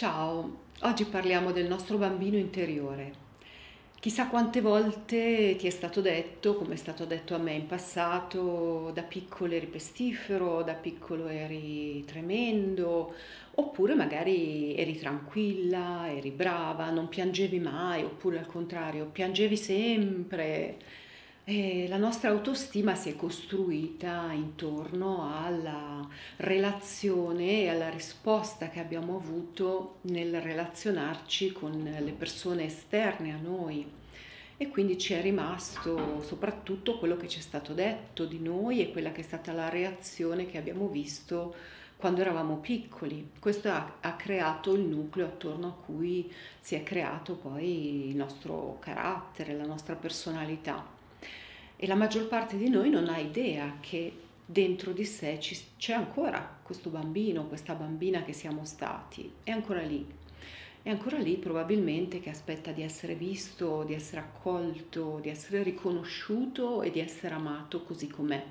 Ciao, oggi parliamo del nostro bambino interiore. Chissà quante volte ti è stato detto, come è stato detto a me in passato, da piccolo eri pestifero, da piccolo eri tremendo, oppure magari eri tranquilla, eri brava, non piangevi mai, oppure al contrario, piangevi sempre. E la nostra autostima si è costruita intorno alla relazione e alla risposta che abbiamo avuto nel relazionarci con le persone esterne a noi. E quindi ci è rimasto soprattutto quello che ci è stato detto di noi e quella che è stata la reazione che abbiamo visto quando eravamo piccoli. Questo ha creato il nucleo attorno a cui si è creato poi il nostro carattere, la nostra personalità. E la maggior parte di noi non ha idea che dentro di sé c'è ancora questo bambino, questa bambina che siamo stati, è ancora lì. È ancora lì probabilmente che aspetta di essere visto, di essere accolto, di essere riconosciuto e di essere amato così com'è.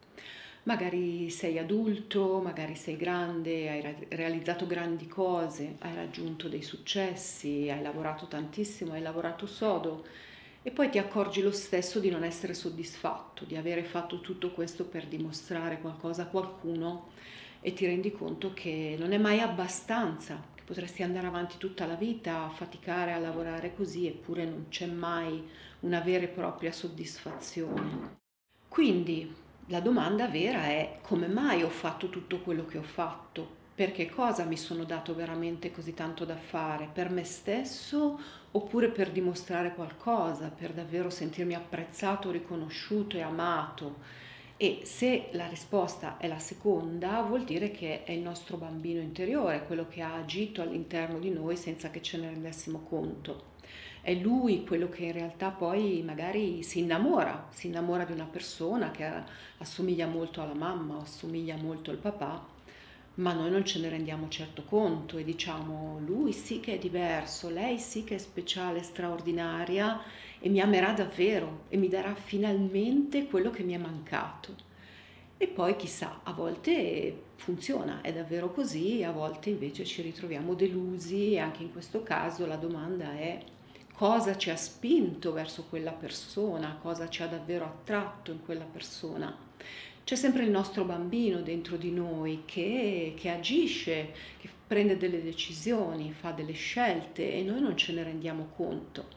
Magari sei adulto, magari sei grande, hai realizzato grandi cose, hai raggiunto dei successi, hai lavorato tantissimo, hai lavorato sodo e poi ti accorgi lo stesso di non essere soddisfatto, di avere fatto tutto questo per dimostrare qualcosa a qualcuno e ti rendi conto che non è mai abbastanza, che potresti andare avanti tutta la vita a faticare a lavorare così, eppure non c'è mai una vera e propria soddisfazione. Quindi la domanda vera è: come mai ho fatto tutto quello che ho fatto? Per che cosa mi sono dato veramente così tanto da fare? Per me stesso oppure per dimostrare qualcosa, per davvero sentirmi apprezzato, riconosciuto e amato? E se la risposta è la seconda, vuol dire che è il nostro bambino interiore, quello che ha agito all'interno di noi senza che ce ne rendessimo conto. È lui quello che in realtà poi magari si innamora di una persona che assomiglia molto alla mamma o assomiglia molto al papà, ma noi non ce ne rendiamo certo conto e diciamo: lui sì che è diverso, lei sì che è speciale, straordinaria e mi amerà davvero e mi darà finalmente quello che mi è mancato. E poi chissà, a volte funziona, è davvero così, a volte invece ci ritroviamo delusi e anche in questo caso la domanda è: cosa ci ha spinto verso quella persona, cosa ci ha davvero attratto in quella persona. C'è sempre il nostro bambino dentro di noi che agisce, che prende delle decisioni, fa delle scelte e noi non ce ne rendiamo conto.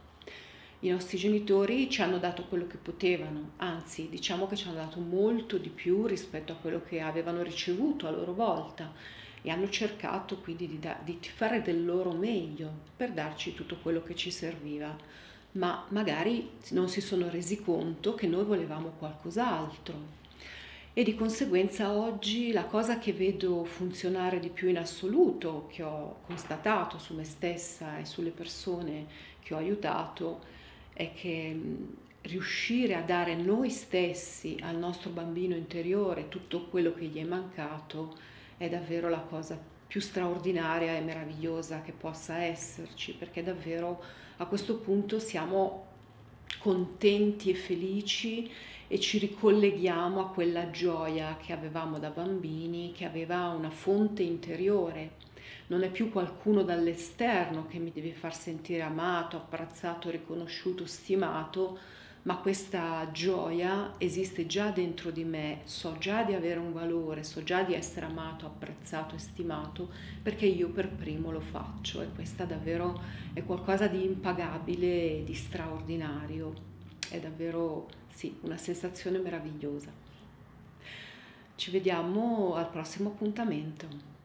I nostri genitori ci hanno dato quello che potevano, anzi diciamo che ci hanno dato molto di più rispetto a quello che avevano ricevuto a loro volta e hanno cercato quindi di fare del loro meglio per darci tutto quello che ci serviva, ma magari non si sono resi conto che noi volevamo qualcos'altro. E di conseguenza oggi la cosa che vedo funzionare di più in assoluto, che ho constatato su me stessa e sulle persone che ho aiutato, è che riuscire a dare noi stessi al nostro bambino interiore tutto quello che gli è mancato è davvero la cosa più straordinaria e meravigliosa che possa esserci, perché davvero a questo punto siamo contenti e felici e ci ricolleghiamo a quella gioia che avevamo da bambini, che aveva una fonte interiore. Non è più qualcuno dall'esterno che mi deve far sentire amato, apprezzato, riconosciuto, stimato, ma questa gioia esiste già dentro di me, so già di avere un valore, so già di essere amato, apprezzato e stimato perché io per primo lo faccio, e questa davvero è qualcosa di impagabile e di straordinario, è davvero sì, una sensazione meravigliosa. Ci vediamo al prossimo appuntamento.